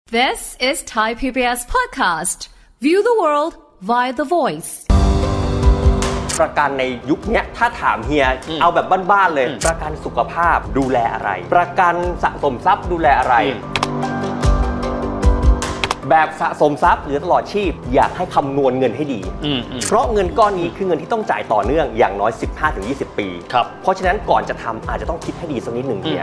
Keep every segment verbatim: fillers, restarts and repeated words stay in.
This is Thai พี บี เอส podcast. View the world via the voice. ประกันในยุคนี้ถ้าถามเฮียเอาแบบบ้านๆเลยประกันสุขภาพดูแลอะไรประกันสะสมทรัพย์ดูแลอะไรแบบสะสมทรัพย์หรือตลอดชีพอยากให้คำนวณเงินให้ดีเพราะเงินก้อนนี้คือเงินที่ต้องจ่ายต่อเนื่องอย่างน้อย สิบห้าถึงยี่สิบ ปีเพราะฉะนั้นก่อนจะทำอาจจะต้องคิดให้ดีสักนิดหนึ่งเฮีย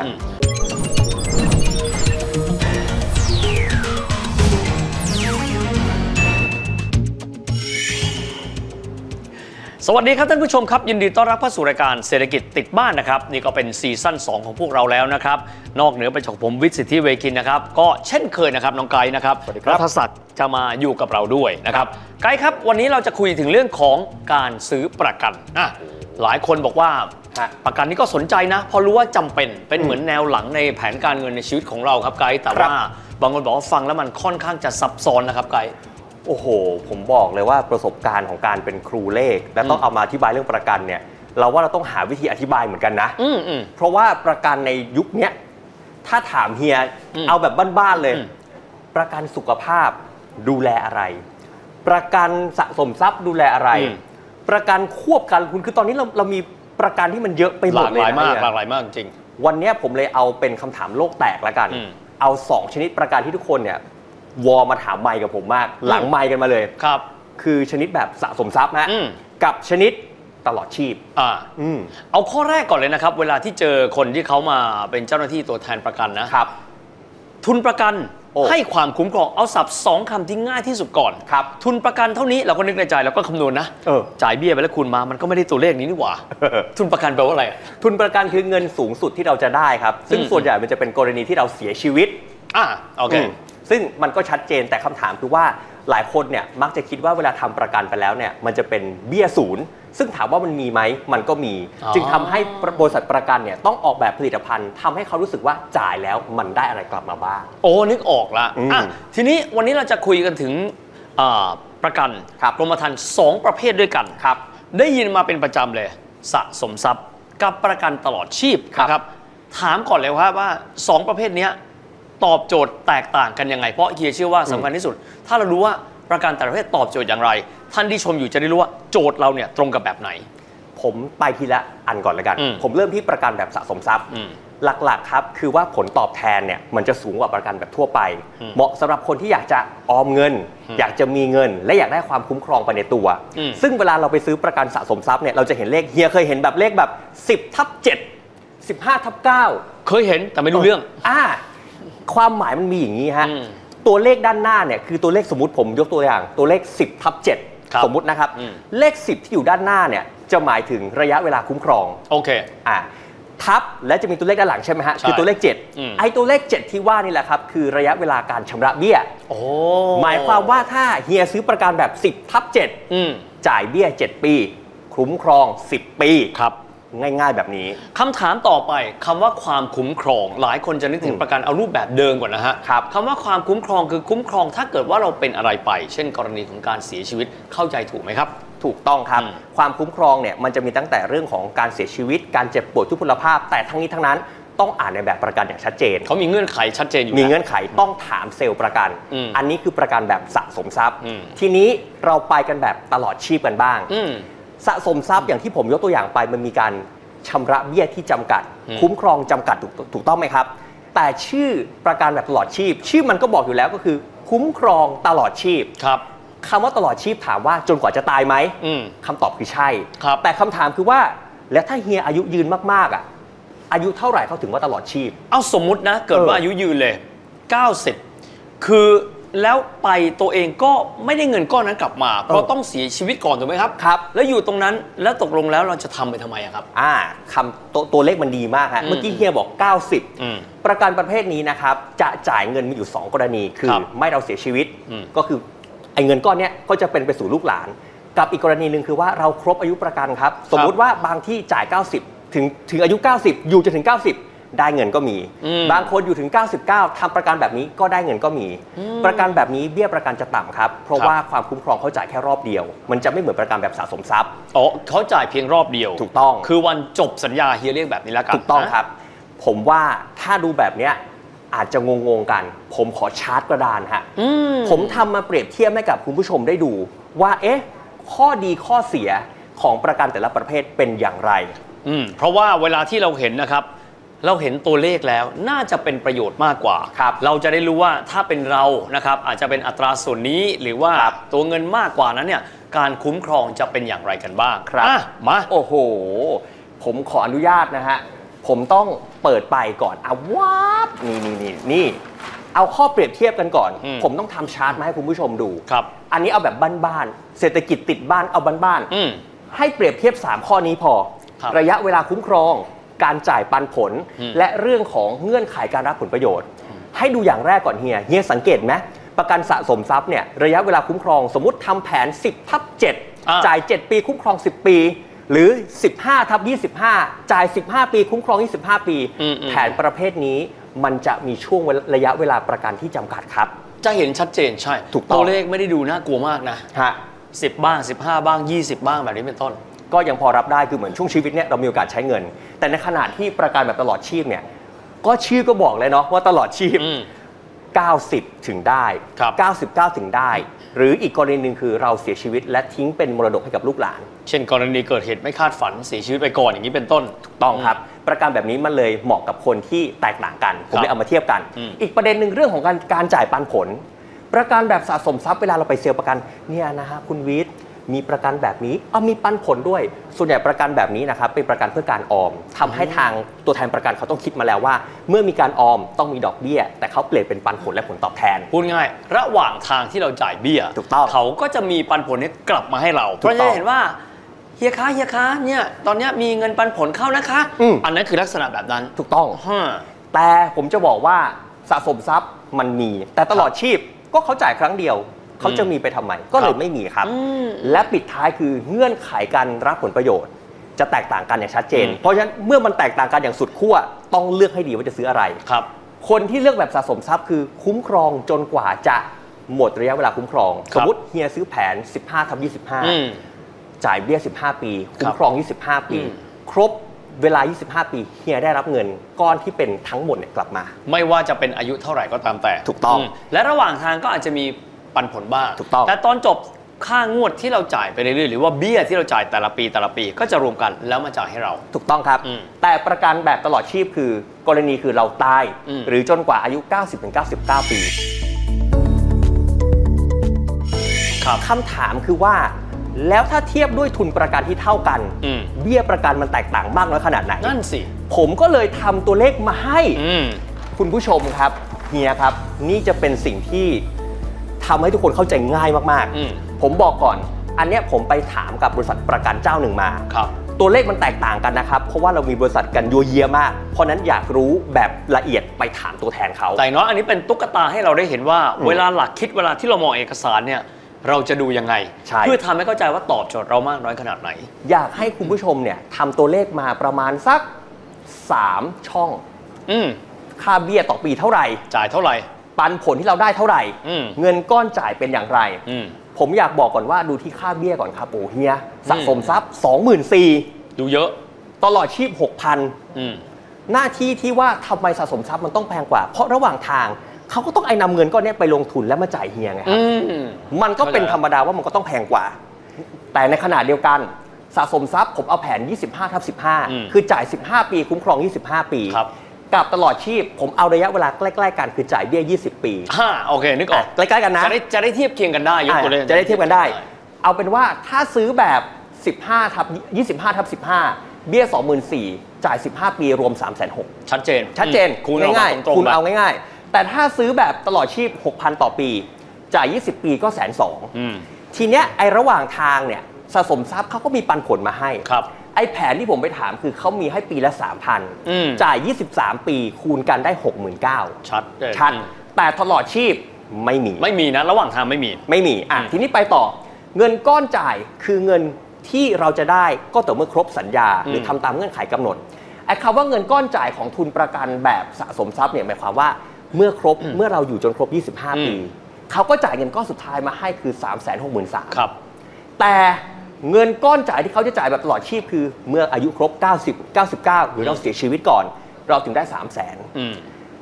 สวัสดีครับท่านผู้ชมครับยินดีต้อนรับเข้าสู่รายการเศรษฐกิจติดบ้านนะครับนี่ก็เป็นซีซั่นสองของพวกเราแล้วนะครับนอกเหนือไปจากผมวิทย์สิทธิเวคินนะครับก็เช่นเคยนะครับน้องไกด์นะครับรัฐศักดิ์จะมาอยู่กับเราด้วยนะครับไกด์ครับวันนี้เราจะคุยถึงเรื่องของการซื้อประกันอ่ะหลายคนบอกว่าประกันนี้ก็สนใจนะเพราะรู้ว่าจำเป็นเป็นเหมือนแนวหลังในแผนการเงินในชีวิตของเราครับไกด์แต่ว่าบางคนบอกว่าฟังแล้วมันค่อนข้างจะซับซ้อนนะครับไกด์โอ้โหผมบอกเลยว่าประสบการณ์ของการเป็นครูเลขและต้องเอามาอธิบายเรื่องประกันเนี่ยเราว่าเราต้องหาวิธีอธิบายเหมือนกันนะเพราะว่าประกันในยุคนี้ถ้าถามเฮียเอาแบบบ้านๆเลยประกันสุขภาพดูแลอะไรประกันสะสมทรัพย์ดูแลอะไรประกันควบกันคุณคือตอนนี้เราเรามีประกันที่มันเยอะไปหมดเลยหลากหลายมากหลากหลายมากจริงวันนี้ผมเลยเอาเป็นคำถามโลกแตกละกันเอาสองชนิดประกันที่ทุกคนเนี่ยวอมาถามไมค์กับผมมากหลังไมค์กันมาเลยครับคือชนิดแบบสะสมทรัพย์นะกับชนิดตลอดชีพอ่าอืมเอาข้อแรกก่อนเลยนะครับเวลาที่เจอคนที่เขามาเป็นเจ้าหน้าที่ตัวแทนประกันนะครับทุนประกันให้ความคุ้มครองเอาศัพท์สองคำที่ง่ายที่สุดก่อนครับทุนประกันเท่านี้เราก็นึกในใจแล้วก็คำนวณนะจ่ายเบี้ยไปแล้วคูณมามันก็ไม่ได้ตัวเลขนี้นี่หว่าทุนประกันแปลว่าอะไรทุนประกันคือเงินสูงสุดที่เราจะได้ครับซึ่งส่วนใหญ่มันจะเป็นกรณีที่เราเสียชีวิตอ่าโอเคซึ่งมันก็ชัดเจนแต่คำถามคือว่าหลายคนเนี่ยมักจะคิดว่าเวลาทำประกันไปแล้วเนี่ยมันจะเป็นเบี้ยศูนย์ซึ่งถามว่ามันมีไหมมันก็มีจึงทำให้บริษัทประกันเนี่ยต้องออกแบบผลิตภัณฑ์ทำให้เขารู้สึกว่าจ่ายแล้วมันได้อะไรกลับมาบ้างโอ้นึกออกละอ่ะทีนี้วันนี้เราจะคุยกันถึงประกันกรมธรรม์สองประเภทด้วยกันครับได้ยินมาเป็นประจำเลยสะสมทรัพย์กับประกันตลอดชีพนะครับถามก่อนเลยว่าว่าสองประเภทนี้ตอบโจทย์แตกต่างกันยังไงเพราะเฮียเชื่อว่าสำคัญที่สุดถ้าเรารู้ว่าประกันแต่ละประเภทตอบโจทย์อย่างไรท่านที่ชมอยู่จะได้รู้ว่าโจทย์เราเนี่ยตรงกับแบบไหนผมไปทีละอันก่อนเลยกันผมเริ่มที่ประกันแบบสะสมทรัพย์หลักๆครับคือว่าผลตอบแทนเนี่ยมันจะสูงกว่าประกันแบบทั่วไปเหมาะสำหรับคนที่อยากจะออมเงินอยากจะมีเงินและอยากได้ความคุ้มครองไปในตัวซึ่งเวลาเราไปซื้อประกันสะสมทรัพย์เนี่ยเราจะเห็นเลขเฮียเคยเห็นแบบเลขแบบสิบทับเจ็ด สิบห้าทับเก้าเคยเห็นแต่ไม่รู้เรื่องอ่าความหมายมันมีอย่างนี้ฮะตัวเลขด้านหน้าเนี่ยคือตัวเลขสมมุติผมยกตัวอย่างตัวเลขสิบทับเจ็ดสมมุตินะครับเลขสิบที่อยู่ด้านหน้าเนี่ยจะหมายถึงระยะเวลาคุ้มครองโอเคอ่าทับและจะมีตัวเลขด้านหลังใช่ไหมฮะคือตัวเลขเจ็ดไอ้ตัวเลขเจ็ดที่ว่านี่แหละครับคือระยะเวลาการชำระเบี้ยโอ้หมายความว่าถ้าเฮียซื้อประกันแบบสิบทับเจ็ดจ่ายเบี้ยเจ็ดปีคุ้มครองสิบปีครับง่ายๆแบบนี้คำถามต่อไปคำว่าความคุ้มครองหลายคนจะนึกถึงประกันเอารูปแบบเดิมก่อนนะฮะครับคำว่าความคุ้มครองคือคุ้มครองถ้าเกิดว่าเราเป็นอะไรไปเช่นกรณีของการเสียชีวิตเข้าใจถูกไหมครับถูกต้องครับความคุ้มครองเนี่ยมันจะมีตั้งแต่เรื่องของการเสียชีวิตการเจ็บป่วยทุพพลภาพแต่ทั้งนี้ทั้งนั้นต้องอ่านในแบบประกันอย่างชัดเจนเขามีเงื่อนไขชัดเจนอยู่มีเงื่อนไขต้องถามเซลล์ประกันอันนี้คือประกันแบบสะสมทรัพย์ทีนี้เราไปกันแบบตลอดชีพกันบ้างสะสมทรัพย์อย่างที่ผมยกตัวอย่างไปมันมีการชำระเบี้ยที่จำกัดคุ้มครองจำกัดถูกถูกต้องไหมครับแต่ชื่อประกันแบบตลอดชีพชื่อมันก็บอกอยู่แล้วก็คือคุ้มครองตลอดชีพครับคำว่าตลอดชีพถามว่าจนกว่าจะตายไหมคำตอบคือใช่แต่คำถามคือว่าแล้วถ้าเฮียอายุยืนมากๆอ่ะอายุเท่าไหร่เขาถึงว่าตลอดชีพเอาสมมุตินะเกิดว่าอายุยืนเลยเก้าสิบคือแล้วไปตัวเองก็ไม่ได้เงินก้อนนั้นกลับมาเพราะต้องเสียชีวิตก่อนถูกไหมครับครับแล้วอยู่ตรงนั้นแล้วตกลงแล้วเราจะทำไปทำไมครับอ่าคำตัวตัวเลขมันดีมากฮะเมื่อกี้เฮียบอกเก้าสิบประกันประเภทนี้นะครับจะจ่ายเงินมีอยู่สองกรณีคือไม่เราเสียชีวิตก็คือไอ้เงินก้อนเนี้ยก็จะเป็นไปสู่ลูกหลานกับอีกกรณีหนึ่งคือว่าเราครบอายุประกันครับสมมุติว่าบางที่จ่ายเก้าสิบถึงถึงอายุเก้าสิบอยู่จนถึงเก้าสิบได้เงินก็มีบางคนอยู่ถึงเก้าสิบเก้าทำประกันแบบนี้ก็ได้เงินก็มีประกันแบบนี้เบี้ยประกันจะต่ำครับเพราะว่าความคุ้มครองเขาจ่ายแค่รอบเดียวมันจะไม่เหมือนประกันแบบสะสมทรัพย์อ๋อเขาจ่ายเพียงรอบเดียวถูกต้องคือวันจบสัญญาเฮียเรียกแบบนี้แล้วกันถูกต้องครับผมว่าถ้าดูแบบเนี้ยอาจจะงงๆกันผมขอชาร์ตกระดานฮะผมทำมาเปรียบเทียบให้กับคุณผู้ชมได้ดูว่าเอ๊ะข้อดีข้อเสียของประกันแต่ละประเภทเป็นอย่างไรอืมเพราะว่าเวลาที่เราเห็นนะครับเราเห็นตัวเลขแล้วน่าจะเป็นประโยชน์มากกว่าเราจะได้รู้ว่าถ้าเป็นเรานะครับอาจจะเป็นอัตราส่วนนี้หรือว่าตัวเงินมากกว่านั้นเนี่ยการคุ้มครองจะเป็นอย่างไรกันบ้างครับมาโอ้โหผมขออนุญาตนะฮะผมต้องเปิดไปก่อนเอาว้าบนี่นี่นี่นี่เอาข้อเปรียบเทียบกันก่อนผมต้องทำชาร์ตมาให้คุณผู้ชมดูครับอันนี้เอาแบบบ้านๆเศรษฐกิจติดบ้านเอาบ้านๆให้เปรียบเทียบสามข้อนี้พอระยะเวลาคุ้มครองการจ่ายปันผลและเรื่องของเงื่อนไขการรับผลประโยชน์ให้ดูอย่างแรกก่อนเฮียเฮียสังเกตไหมประกันสะสมทรัพย์เนี่ยระยะเวลาคุ้มครองสมมติทำแผน สิบทับเจ็ด จ่ายเจ็ดปีคุ้มครองสิบปีหรือ สิบห้าทับยี่สิบห้า จ่ายสิบห้าปีคุ้มครองยี่สิบห้าปีแผนประเภทนี้มันจะมีช่วงระยะเวลาประกันที่จำกัดครับจะเห็นชัดเจนใช่ถูกต้องตัวเลขไม่ได้ดูน่ากลัวมากนะฮะสิบบ้างสิบห้าบ้างยี่สิบบ้างแบบนี้เป็นต้นก็ยังพอรับได้คือเหมือนช่วงชีวิตเนี่ยเรามีโอกาสใช้เงินแต่ในขณะที่ประกันแบบตลอดชีพเนี่ยก็ชื่อก็บอกเลยเนาะว่าตลอดชีพเก้าสิบถึงได้เก้าสิบเก้าถึงได้หรืออีกกรณีหนึ่งคือเราเสียชีวิตและทิ้งเป็นมรดกให้กับลูกหลานเช่นกรณีเกิดเหตุไม่คาดฝันเสียชีวิตไปก่อนอย่างนี้เป็นต้นถูกต้องครับประกันแบบนี้มันเลยเหมาะกับคนที่แตกต่างกันผมเลยเอามาเทียบกันอีกประเด็นหนึ่งเรื่องของการการจ่ายปันผลประกันแบบสะสมทรัพย์เวลาเราไปเซลล์ประกันเนี่ยนะฮะคุณวิทย์มีประกันแบบนี้เอามีปันผลด้วยส่วนใหญ่ประกันแบบนี้นะครับเป็นประกันเพื่อการออมทำให้ทางตัวแทนประกันเขาต้องคิดมาแล้วว่าเมื่อมีการออมต้องมีดอกเบี้ยแต่เขาเปลี่ยนเป็นปันผลและผลตอบแทนพูดง่ายระหว่างทางที่เราจ่ายเบี้ยถูกต้องเขาก็จะมีปันผลนี้กลับมาให้เราเพราะฉะนั้นเห็นว่าเฮียคะเฮียคะเนี่ยตอนนี้มีเงินปันผลเข้านะคะอันนั้นคือลักษณะแบบนั้นถูกต้องแต่ผมจะบอกว่าสะสมทรัพย์มันมีแต่ตลอดชีพก็เขาจ่ายครั้งเดียวเขาจะมีไปทำไมก็เลยไม่มีครับและปิดท้ายคือเงื่อนไขการรับผลประโยชน์จะแตกต่างกันอย่างชัดเจนเพราะฉะนั้นเมื่อมันแตกต่างกันอย่างสุดขั้วต้องเลือกให้ดีว่าจะซื้ออะไรครับคนที่เลือกแบบสะสมทรัพย์คือคุ้มครองจนกว่าจะหมดระยะเวลาคุ้มครองสมมติเฮียซื้อแผน สิบห้าทับยี่สิบห้า จ่ายเบี้ยสิบห้าปีคุ้มครองยี่สิบห้าปีครบเวลายี่สิบห้าปีเฮียได้รับเงินก้อนที่เป็นทั้งหมดเนี่ยกลับมาไม่ว่าจะเป็นอายุเท่าไหร่ก็ตามแต่ถูกต้องและระหว่างทางก็อาจจะมีปันผลบ้างถูกต้องแต่ตอนจบค่างวดที่เราจ่ายไปเรื่อยๆหรือว่าเบี้ยที่เราจ่ายแต่ละปีแต่ละปีก็จะรวมกันแล้วมาจ่ายให้เราถูกต้องครับแต่ประกันแบบตลอดชีพคือกรณีคือเราตายหรือจนกว่าอายุ เก้าสิบถึงเก้าสิบเก้า ปีคำถามคือว่าแล้วถ้าเทียบด้วยทุนประกันที่เท่ากันเบี้ยประกันมันแตกต่างมากน้อยขนาดไหนนั่นสิผมก็เลยทำตัวเลขมาให้คุณผู้ชมครับเฮียครับนี่จะเป็นสิ่งที่ทำให้ทุกคนเข้าใจง่ายมากๆผมบอกก่อนอันนี้ผมไปถามกับบริษัทประกันเจ้าหนึ่งมาตัวเลขมันแตกต่างกันนะครับเพราะว่าเรามีบริษัทกันยัวเยียมากเพราะนั้นอยากรู้แบบละเอียดไปถามตัวแทนเขาแต่เนาะอันนี้เป็นตุ๊กตาให้เราได้เห็นว่าเวลาหลักคิดเวลาที่เรามองเอกสารเนี่ยเราจะดูยังไงเพื่อทำให้เข้าใจว่าตอบโจทย์เรามากน้อยขนาดไหนอยากให้คุณผู้ชมเนี่ยทำตัวเลขมาประมาณสักสามช่องค่าเบี้ยต่อปีเท่าไหร่จ่ายเท่าไหร่ปันผลที่เราได้เท่าไหร่เงินก้อนจ่ายเป็นอย่างไรผมอยากบอกก่อนว่าดูที่ค่าเบี้ยก่อนครับโอ้เฮียสะสมทรัพย์ สองหมื่นสี่พันดูเยอะตลอดชีพ หกพัน หน้าที่ที่ว่าทำไมสะสมทรัพย์มันต้องแพงกว่าเพราะระหว่างทางเขาก็ต้องไอ้นำเงินก้อนนี้ไปลงทุนแล้วมาจ่ายเฮียไงครับมันก็เป็นธรรมดาว่ามันก็ต้องแพงกว่าแต่ในขณะเดียวกันสะสมทรัพย์ผมเอาแผน ยี่สิบห้าทับสิบห้า คือจ่ายสิบห้าปีคุ้มครองยี่สิบห้าปีกับตลอดชีพผมเอาระยะเวลาใกล้ๆกันคือจ่ายเบี้ยยี่สิบปีฮ่าโอเคนึกออกใกล้ๆกันนะจะได้จะได้เทียบเคียงกันได้ยกตัวเลขจะได้เทียบกันได้เอาเป็นว่าถ้าซื้อแบบสิบห้าทับยี่สิบห้าทับสิบห้าเบี้ย สองหมื่นสี่พัน จ่ายสิบห้าปีรวม สามแสนหกพันชัดเจนชัดเจนง่ายๆคุณเอาง่ายๆแต่ถ้าซื้อแบบตลอดชีพ หกพัน ต่อปีจ่ายยี่สิบปีก็แสนสองทีเนี้ยไอ้ระหว่างทางเนี่ยสะสมทรัพย์เขาก็มีปันผลมาให้ครับไอ้แผนที่ผมไปถามคือเขามีให้ปีละ สามพัน จ่ายยี่สิบสามปีคูณกันได้ หกหมื่นเก้าพันชัดชัดแต่ตลอดชีพไม่มีไม่มีนะระหว่างทางไม่มีไม่มีอ่ะทีนี้ไปต่อเงินก้อนจ่ายคือเงินที่เราจะได้ก็ต่อเมื่อครบสัญญาหรือทำตามเงื่อนไขกำหนดไอ้คำว่าเงินก้อนจ่ายของทุนประกันแบบสะสมทรัพย์เนี่ยหมายความว่าเมื่อครบเมื่อเราอยู่จนครบยี่สิบห้าปีเขาก็จ่ายเงินก้อนสุดท้ายมาให้คือ สามแสนหกหมื่นสามพันครับแต่เงินก้อนจ่ายที่เขาจะจ่ายแบบตลอดชีพคือเมื่ออายุครบเก้าสิบ เก้าสิบเก้าหรือเราเสียชีวิตก่อนเราถึงได้ สามแสน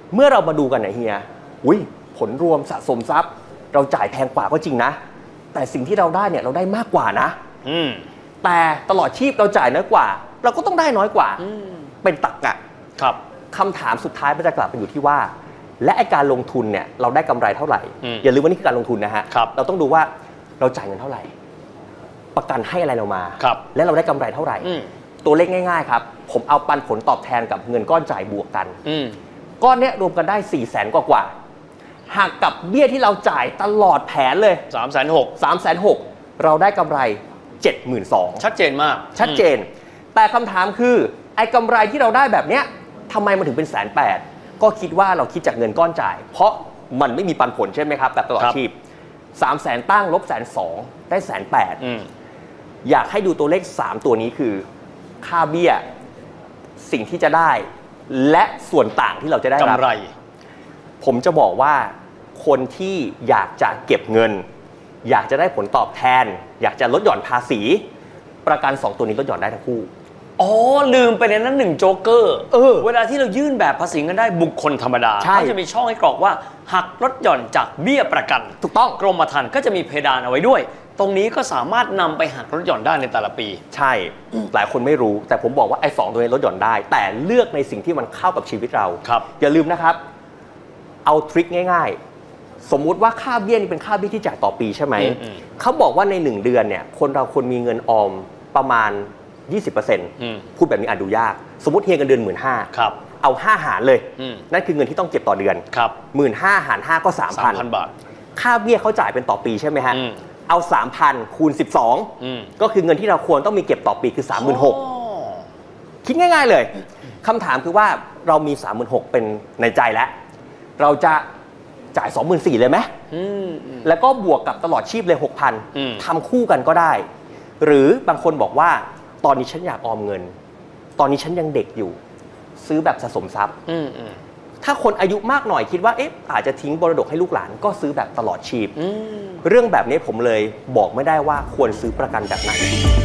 เมื่อเรามาดูกันนะเฮียอุ้ยผลรวมสะสมทรัพย์เราจ่ายแพงกว่าก็จริงนะแต่สิ่งที่เราได้เนี่ยเราได้มากกว่านะอืมแต่ตลอดชีพเราจ่ายน้อยกว่าเราก็ต้องได้น้อยกว่าเป็นตรรกะครับคำถามสุดท้ายมันจะกลับไปอยู่ที่ว่าและไอ้การลงทุนเนี่ยเราได้กำไรเท่าไหร่อย่าลืมว่านี่คือการลงทุนนะฮะเราต้องดูว่าเราจ่ายเงินเท่าไหร่ประกันให้อะไรเรามาและเราได้กำไรเท่าไหร่ตัวเลขง่ายๆครับผมเอาปันผลตอบแทนกับเงินก้อนจ่ายบวกกันก้อนนี้รวมกันได้สี่แสนกว่าๆหากกับเบี้ยที่เราจ่ายตลอดแผนเลยสามแสนหกสามแสนหกเราได้กำไรเจ็ดหมื่นสองชัดเจนมากชัดเจนแต่คำถามคือไอ้กำไรที่เราได้แบบเนี้ยทำไมมันถึงเป็นแสนแปดก็คิดว่าเราคิดจากเงินก้อนจ่ายเพราะมันไม่มีปันผลใช่ไหมครับแบบตลอดชีพสามแสนตั้งลบแสนสองได้แสนแปดอยากให้ดูตัวเลขสามตัวนี้คือค่าเบี้ยสิ่งที่จะได้และส่วนต่างที่เราจะได้รับกำไรผมจะบอกว่าคนที่อยากจะเก็บเงินอยากจะได้ผลตอบแทนอยากจะลดหย่อนภาษีประกันสองตัวนี้ลดหย่อนได้ทั้งคู่อ๋อลืมไปในนั้นหนึ่งโจ๊กเกอร์เออเวลาที่เรายื่นแบบภาษีเงินได้บุคคลธรรมดาก็จะมีช่องให้กรอกว่าหักลดหย่อนจากเบี้ยประกันถูกต้องกรมธรรม์ก็จะมีเพดานเอาไว้ด้วยตรงนี้ก็สามารถนำไปหักลดหย่อนได้ในแต่ละปีใช่หลายคนไม่รู้แต่ผมบอกว่าไอ้สองตัวนี้ลดหย่อนได้แต่เลือกในสิ่งที่มันเข้ากับชีวิตเราครับอย่าลืมนะครับเอาทริคง่ายๆสมมุติว่าค่าเบี้ยนี่เป็นค่าเบี้ยที่จ่ายต่อปีใช่ไหมเขาบอกว่าในหนึ่งเดือนเนี่ยคนเราควรมีเงินออมประมาณ ยี่สิบเปอร์เซ็นต์ พูดแบบนี้อาจดูยากสมมติเฮียเงินเดือน หนึ่งหมื่นห้าพัน เอาห้าหารเลยนั่นคือเงินที่ต้องเก็บต่อเดือน หนึ่งหมื่นห้าพัน หารห้าก็ สามพันบาทค่าเบี้ยเขาจ่ายเป็นต่อปีใช่ไหมฮะเอา สามพัน คูณสิบสองก็คือเงินที่เราควรต้องมีเก็บต่อปีคือ สามหมื่นหกพัน คิดง่ายๆเลยคำถามคือว่าเรามี สามหมื่นหกพัน เป็นในใจแล้วเราจะจ่าย สองหมื่นสี่พัน เลยไหมแล้วก็บวกกับตลอดชีพเลย หกพัน ทำคู่กันก็ได้หรือบางคนบอกว่าตอนนี้ฉันอยากออมเงินตอนนี้ฉันยังเด็กอยู่ซื้อแบบสะสมทรัพย์ถ้าคนอายุมากหน่อยคิดว่าเอ๊ะอาจจะทิ้งมรดกให้ลูกหลานก็ซื้อแบบตลอดชีพเรื่องแบบนี้ผมเลยบอกไม่ได้ว่าควรซื้อประกันแบบไหน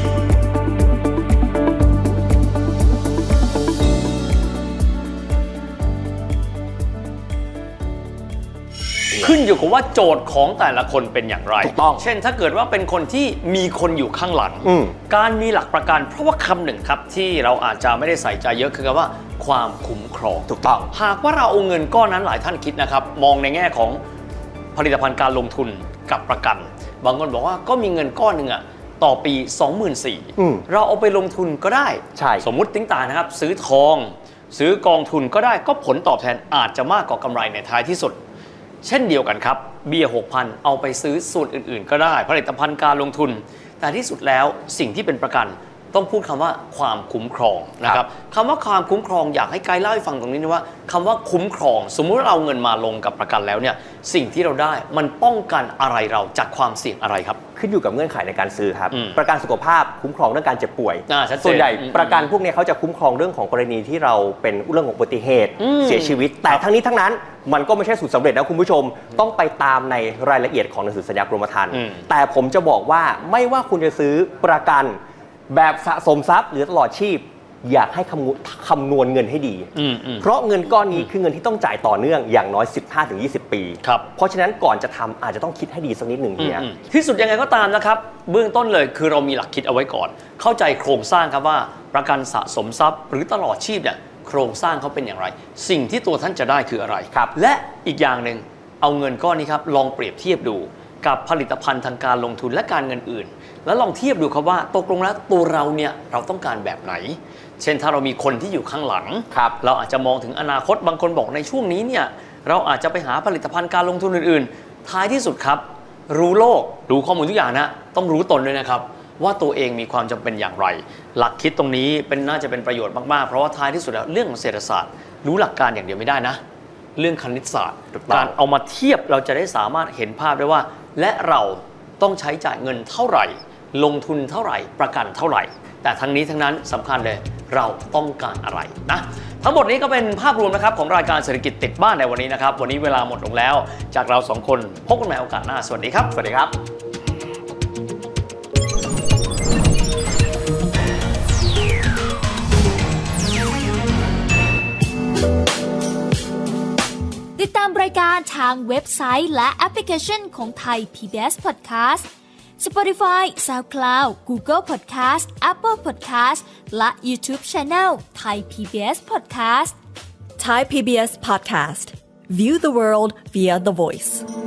ขึ้นอยู่กับว่าโจทย์ของแต่ละคนเป็นอย่างไรถูกต้องเช่นถ้าเกิดว่าเป็นคนที่มีคนอยู่ข้างหลังการมีหลักประกันเพราะว่าคำหนึ่งครับที่เราอาจจะไม่ได้ใส่ใจเยอะคือคำว่าความคุ้มครองถูกต้องหากว่าเราเอาเงินก้อนนั้นหลายท่านคิดนะครับมองในแง่ของผลิตภัณฑ์การลงทุนกับประกันบางคนบอกว่าก็มีเงินก้อนหนึ่งอะต่อปี สองหมื่นสี่พัน เราเอาไปลงทุนก็ได้สมมุติติ้งต่างนะครับซื้อทองซื้อกองทุนก็ได้ก็ผลตอบแทนอาจจะมากกว่ากำไรในท้ายที่สุดเช่นเดียวกันครับเบี้ย หกพัน เอาไปซื้อส่วนอื่นๆก็ได้ผลิตภัณฑ์การลงทุนแต่ที่สุดแล้วสิ่งที่เป็นประกันต้องพูดคำว่าความคุ้มครองนะครับคำว่าความคุ้มครองอยากให้ไกด์เล่าให้ฟังตรงนี้นะว่าคำว่าคุ้มครองสมมุติว่าเราเงินมาลงกับประกันแล้วเนี่ยสิ่งที่เราได้มันป้องกันอะไรเราจากความเสี่ยงอะไรครับขึ้นอยู่กับเงื่อนไขในการซื้อครับประกันสุขภาพคุ้มครองเรื่องการเจ็บป่วยส่วนใหญ่ประกันพวกนี้เขาจะคุ้มครองเรื่องของกรณีที่เราเป็นเรื่องของอุบัติเหตุเสียชีวิตแต่ทั้งนี้ทั้งนั้นมันก็ไม่ใช่สูตรสำเร็จนะคุณผู้ชมต้องไปตามในรายละเอียดของหนังสือสัญญากรมธรรม์แต่ผมจะบอกว่าไม่ว่าคุณจะซื้อประกันแบบสะสมทรัพย์หรือตลอดชีพอยากให้คำนวณเงินให้ดีเพราะเงินก้อนนี้คือเงินที่ต้องจ่ายต่อเนื่องอย่างน้อย สิบห้าถึงยี่สิบ ปีเพราะฉะนั้นก่อนจะทำอาจจะต้องคิดให้ดีสักนิดหนึ่งเนี่ยที่สุดยังไงก็ตามนะครับเบื้องต้นเลยคือเรามีหลักคิดเอาไว้ก่อนเข้าใจโครงสร้างครับว่าประกันสะสมทรัพย์หรือตลอดชีพเนี่ยโครงสร้างเขาเป็นอย่างไรสิ่งที่ตัวท่านจะได้คืออะไรและอีกอย่างหนึ่งเอาเงินก้อนนี้ครับลองเปรียบเทียบดูกับผลิตภัณฑ์ทางการลงทุนและการเงินอื่นแล้วลองเทียบดูครับว่าตกลงแล้วตัวเราเนี่ยเราต้องการแบบไหนเช่นถ้าเรามีคนที่อยู่ข้างหลังเราอาจจะมองถึงอนาคตบางคนบอกในช่วงนี้เนี่ยเราอาจจะไปหาผลิตภัณฑ์การลงทุนอื่นๆท้ายที่สุดครับรู้โลกรู้ข้อมูลทุกอย่างนะต้องรู้ตนด้วยนะครับว่าตัวเองมีความจำเป็นอย่างไรหลักคิดตรงนี้เป็นน่าจะเป็นประโยชน์มากๆเพราะว่าท้ายที่สุดแล้วเรื่องของเศรษฐศาสตร์รู้หลักการอย่างเดียวไม่ได้นะเรื่องคณิตศาสตร์การเอามาเทียบเราจะได้สามารถเห็นภาพได้ว่าและเราต้องใช้จ่ายเงินเท่าไหร่ลงทุนเท่าไหร่ประกันเท่าไหร่แต่ทั้งนี้ทั้งนั้นสำคัญเลยเราต้องการอะไรนะทั้งหมดนี้ก็เป็นภาพรวมนะครับของรายการเศรษฐกิจติดบ้านในวันนี้นะครับวันนี้เวลาหมดลงแล้วจากเราสองคนพบกันใหม่โอกาสหน้าสวัสดีครับสวัสดีครับติดตามรายการทางเว็บไซต์และแอปพลิเคชันของไทย พี บี เอส Podcast Spotify, SoundCloud, Google Podcast, Apple Podcast และ YouTube Channel Thai พี บี เอส Podcast Thai พี บี เอส Podcast View the world via the voice